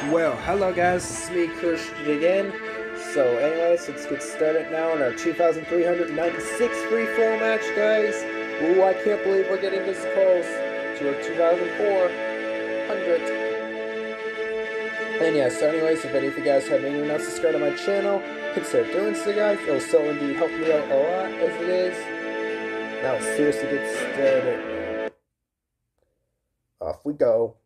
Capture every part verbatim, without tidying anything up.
Well, hello guys, it's me, Kirsch again. So anyways, let's get started now on our two thousand three hundred ninety-six free flow match, guys. Ooh, I can't believe we're getting this close to our two thousand four hundred. And yeah, so anyways, if any of you guys have anyone else subscribed to my channel, consider doing so, guys. It'll so indeed help me out a lot, as it is. Now let's seriously get started. Off we go.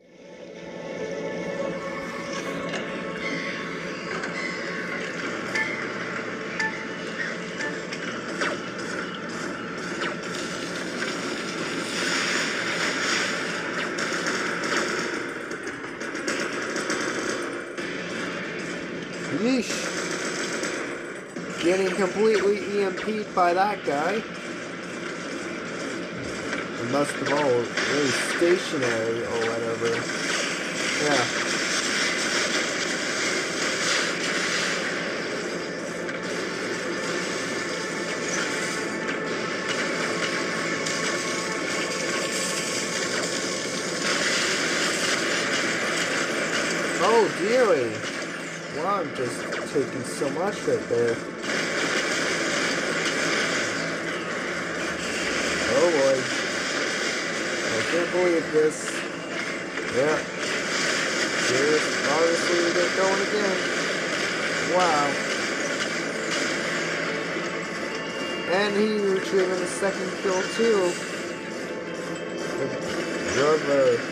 Yeesh. Getting completely E M P'd by that guy. And most of all, really stationary or whatever. Yeah. Oh, dearie. Wow, I'm just taking so much right there. Oh boy. I can't believe this. Yeah. Here's obviously we get going again. Wow. And he retrieving the second kill too. The brother.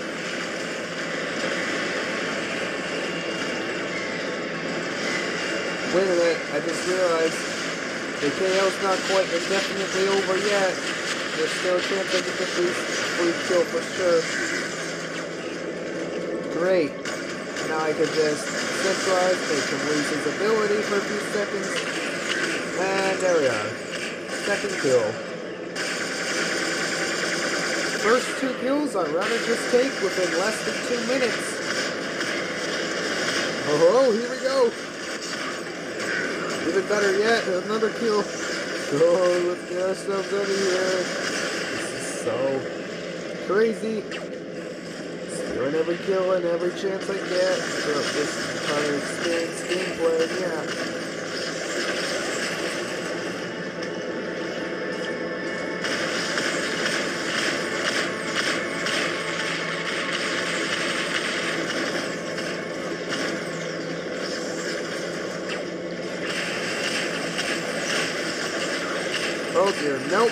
Wait a minute, I just realized the K O's not quite indefinitely over yet. There's still a chance I can get this free kill for sure. Great. Now I can just centralize, make him lose his ability for a few seconds. And there we are. Second kill. First two kills I'd rather just take within less than two minutes. Oh, here we go. Even better yet, another kill. Oh, let's get ourselves out of here. This is so crazy. Stealing every kill and every chance I get. So this kind of experienced gameplay, yeah. Oh dear, nope.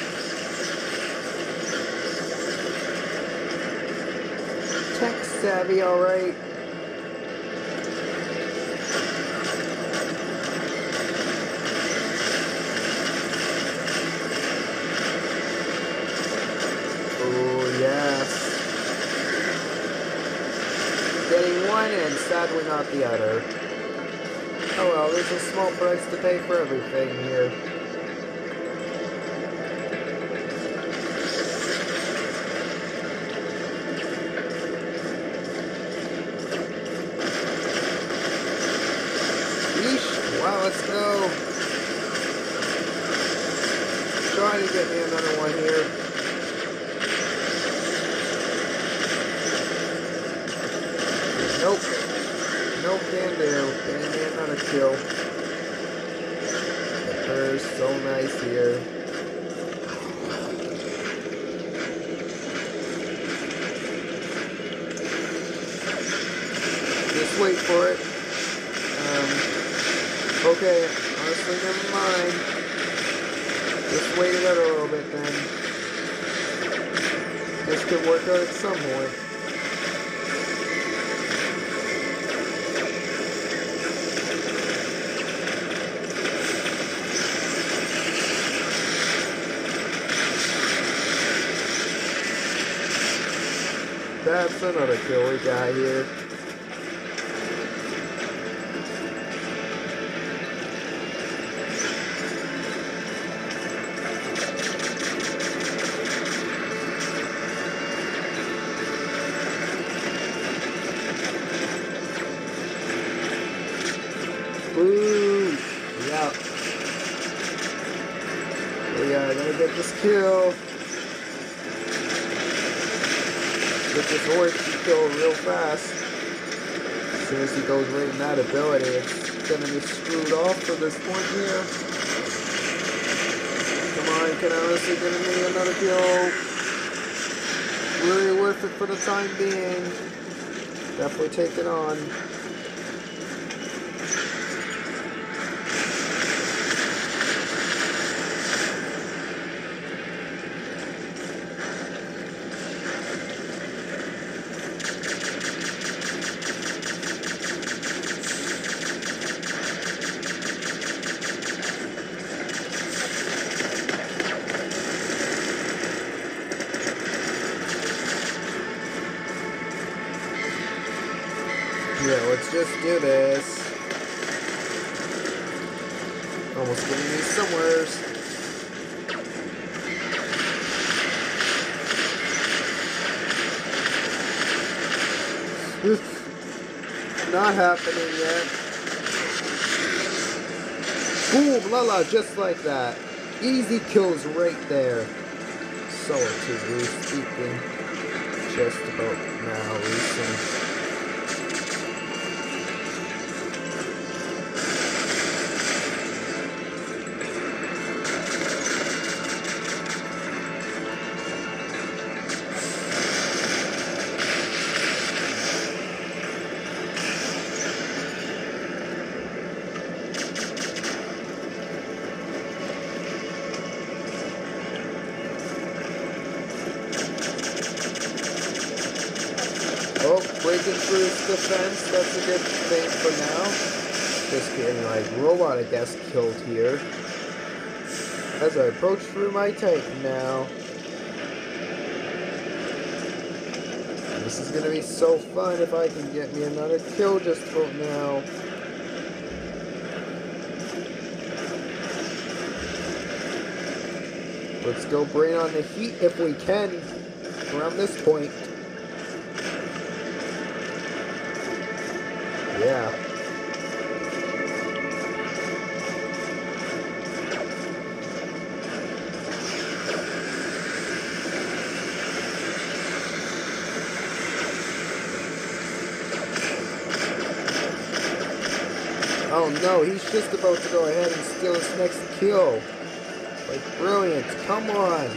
Tech savvy, alright. Oh, yes. Getting one and sadly not the other. Oh well, there's a small price to pay for everything here. Wow, let's go. Try to get me another one here. Nope. Nope, can do. Getting me another kill. They're so nice here. Just wait for it. Um... Okay, honestly, never mind. Just wait it out a little bit then. This could work out at some point. That's another kill we got here. Ooh, yeah. We are gonna get this kill. Get this horse to kill real fast. soon as he goes right in that ability, it's gonna be screwed off from this point here. Come on, can I honestly get me another kill? Really worth it for the time being. Definitely take it on. Yeah, let's just do this. Almost getting me somewheres. Not happening yet. Boom, Lala, just like that. Easy kills right there. Solitude speaking. Just about now, recent. Oh, breaking through his defense, that's a good thing for now. Just getting like robot, I guess, killed here. As I approach through my Titan now. This is gonna be so fun if I can get me another kill just about now. Let's go bring on the heat if we can around this point. Yeah. Oh no, he's just about to go ahead and steal his next kill. Like, brilliant. Come on.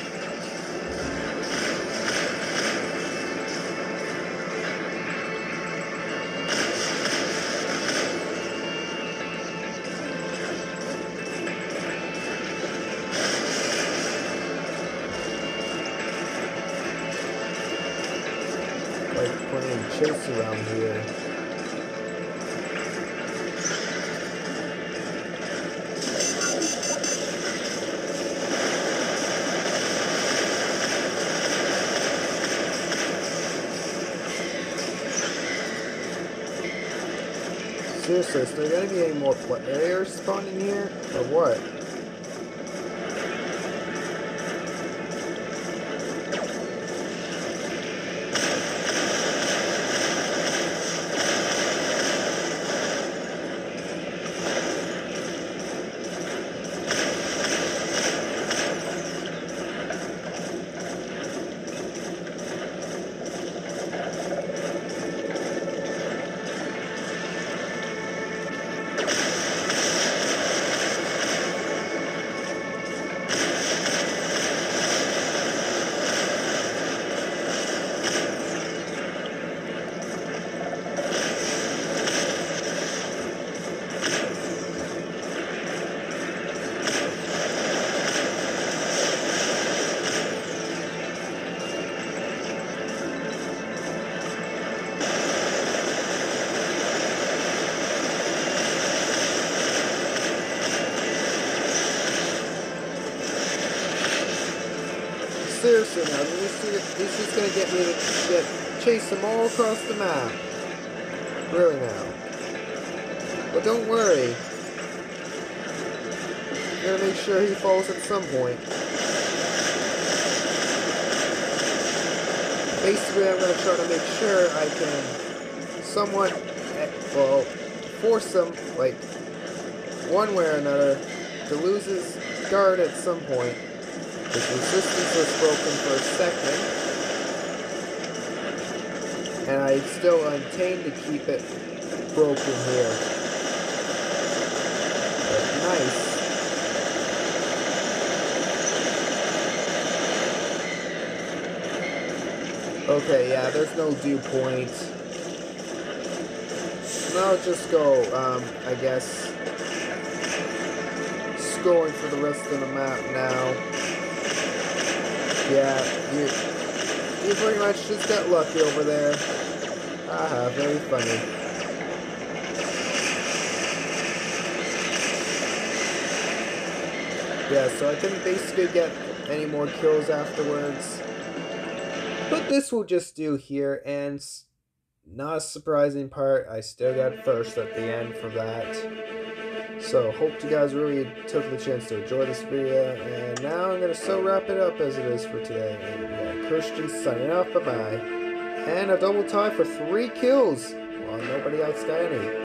Like playing chase around here. Seriously, is there gonna be any more players spawning here, or what? Seriously now, this is, this is gonna get me to get, chase them all across the map. Really now. But don't worry. I'm gonna make sure he falls at some point. Basically, I'm gonna try to make sure I can somewhat, well, force him, like, one way or another, to lose his guard at some point. His resistance was broken for a second. And I still intend to keep it broken here. But nice. Okay, yeah, there's no dew point. So now I'll just go, um, I guess, just going for the rest of the map now. Yeah, you, you pretty much just got lucky over there. Haha, very funny. Yeah, so I couldn't basically get any more kills afterwards. But this will just do here, and not a surprising part, I still got first at the end for that. So, hope you guys really took the chance to enjoy this video, and now I'm going to so wrap it up as it is for today. And yeah, Christian signing off, bye-bye. And a double tie for three kills, while nobody else got any.